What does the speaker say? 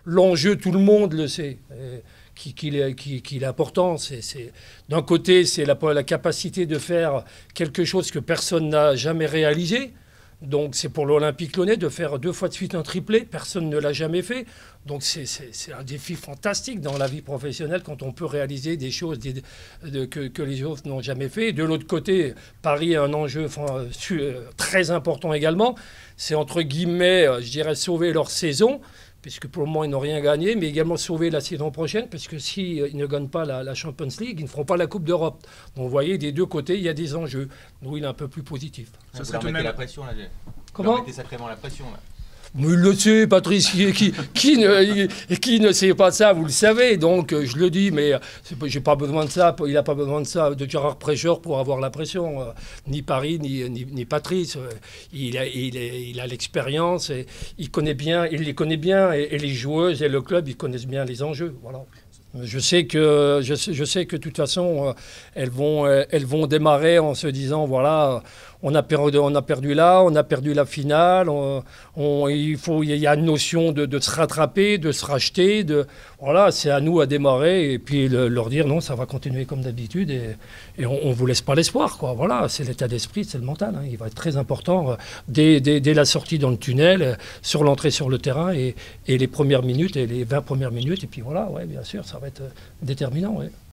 l'enjeu, tout le monde le sait. Qu'il est important. D'un côté, c'est la capacité de faire quelque chose que personne n'a jamais réalisé. Donc c'est pour l'Olympique Lyonnais de faire 2 fois de suite un triplé. Personne ne l'a jamais fait. Donc c'est un défi fantastique dans la vie professionnelle quand on peut réaliser des choses que les autres n'ont jamais fait. Et de l'autre côté, Paris a un enjeu très important également. C'est entre guillemets, je dirais, sauver leur saison, puisque pour le moment, ils n'ont rien gagné, mais également sauver la saison prochaine, parce que s'ils ne gagnent pas la Champions League, ils ne feront pas la Coupe d'Europe. Donc vous voyez, des deux côtés, il y a des enjeux. Donc il est un peu plus positif. Ça vous leur mettez la pression, là. Comment ? Vous leur mettez sacrément la pression, là. Mais il le sait, Patrice, qui ne sait pas ça, vous le savez. Donc je le dis, mais j'ai pas besoin de ça. Il n'a pas besoin de ça, de Gérard Prêcheur pour avoir la pression. Ni Paris, ni Patrice. Il a l'expérience, et il les connaît bien, et les joueuses et le club, ils connaissent bien les enjeux. Voilà. Je sais que de toute façon, elles vont démarrer en se disant, voilà, on a perdu là, on a perdu la finale, il y a une notion de se rattraper, de se racheter. Voilà, c'est à nous à démarrer et puis leur dire non, ça va continuer comme d'habitude et on ne vous laisse pas l'espoir, quoi. Voilà, c'est l'état d'esprit, c'est le mental. Il va être très important dès la sortie dans le tunnel, sur l'entrée sur le terrain et les premières minutes et les 20 premières minutes. Et puis voilà, ouais, bien sûr, ça va être déterminant. Ouais.